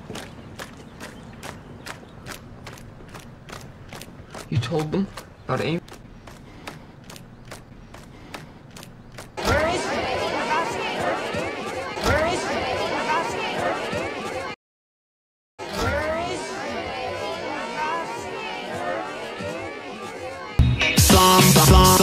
You told them about Amy? Where is he? Where is he? Where is he? Some